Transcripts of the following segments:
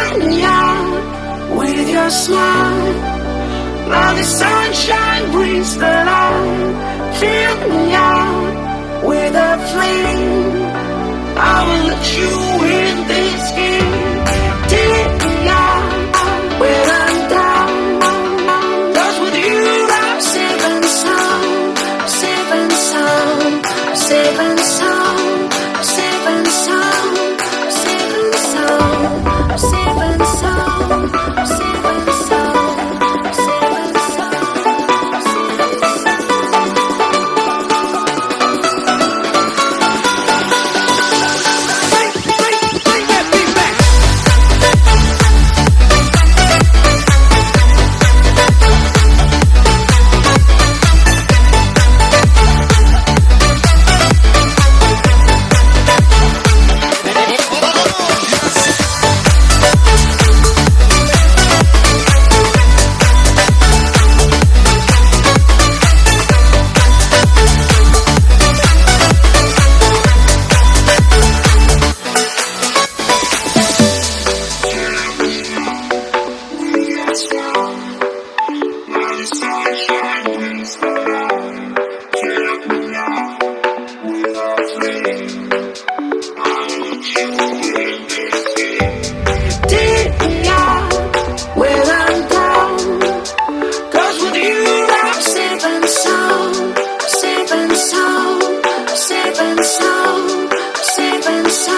fill me out with your smile. Now the sunshine brings the light. Fill me out with a flame. I will let you in this game. Take me out when I'm down. 'Cause with you I'm safe and sound. Safe and sound. Safe and sound. Safe and sound. Safe and sound. Safe and sound. Safe and sound. Safe and sound. Bring that beat back.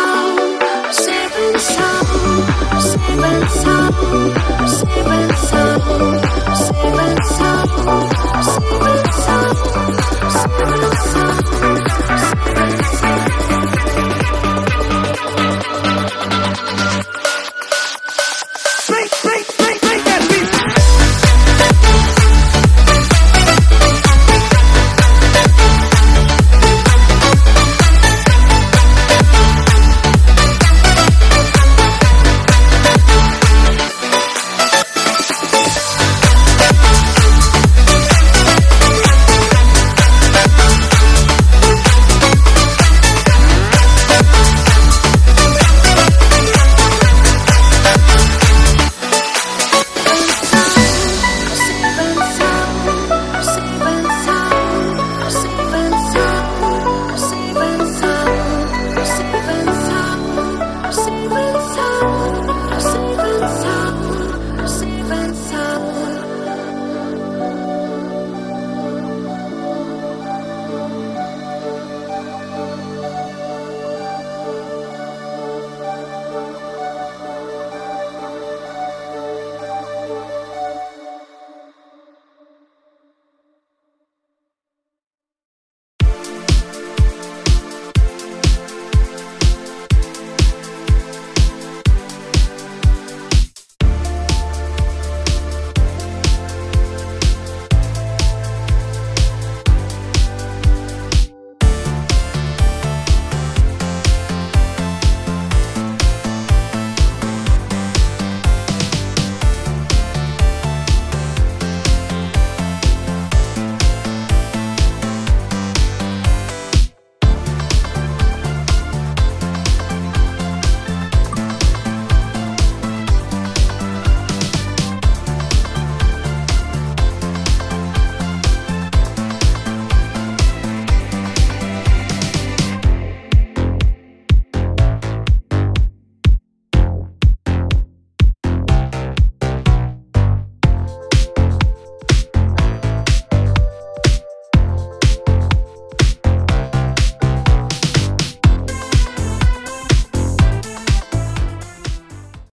Safe and sound.